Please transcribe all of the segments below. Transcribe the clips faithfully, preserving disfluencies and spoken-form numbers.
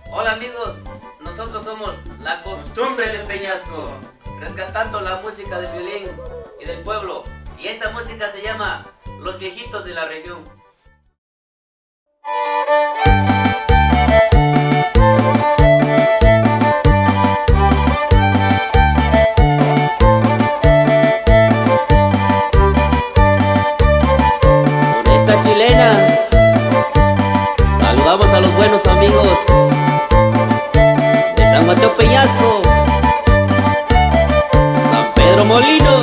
Hola amigos, nosotros somos La Costumbre del Peñasco, rescatando la música del violín y del pueblo. Y esta música se llama Los Viejitos de la Región. Con esta chilena saludamos a los buenos amigos de San Mateo Peñasco, San Pedro Molinos.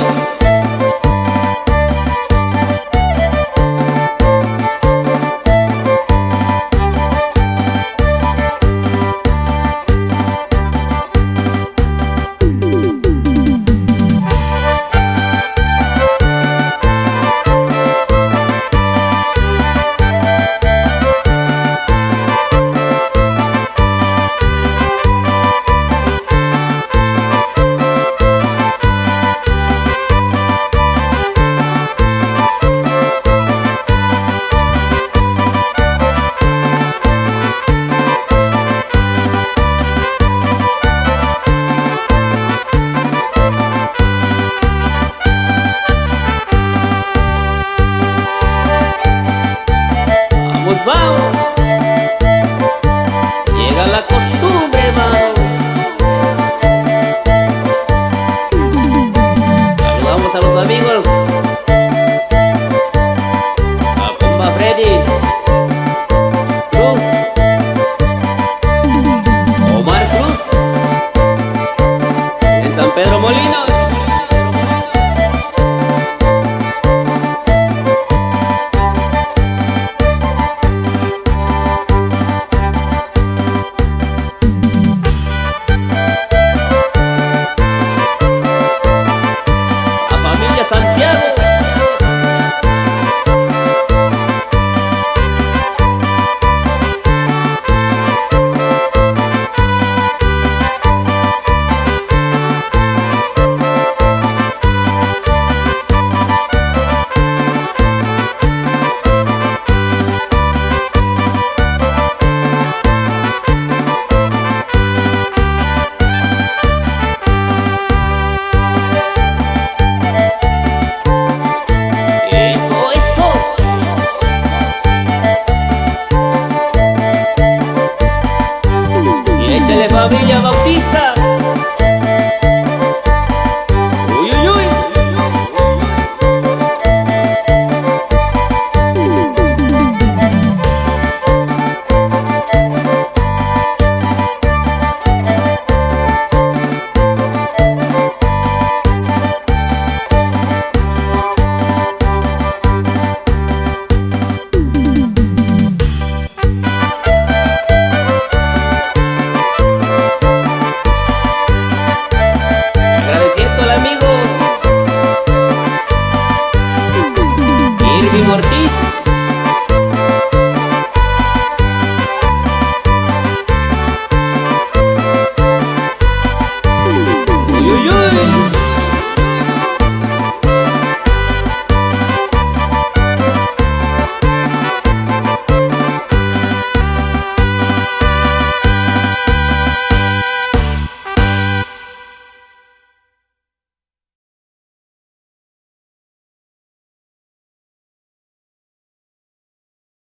Vamos, llega la costumbre, vamos. Saludamos a los amigos, a compa Freddy Cruz, Omar Cruz, en San Pedro Molinos. Familia Bautista.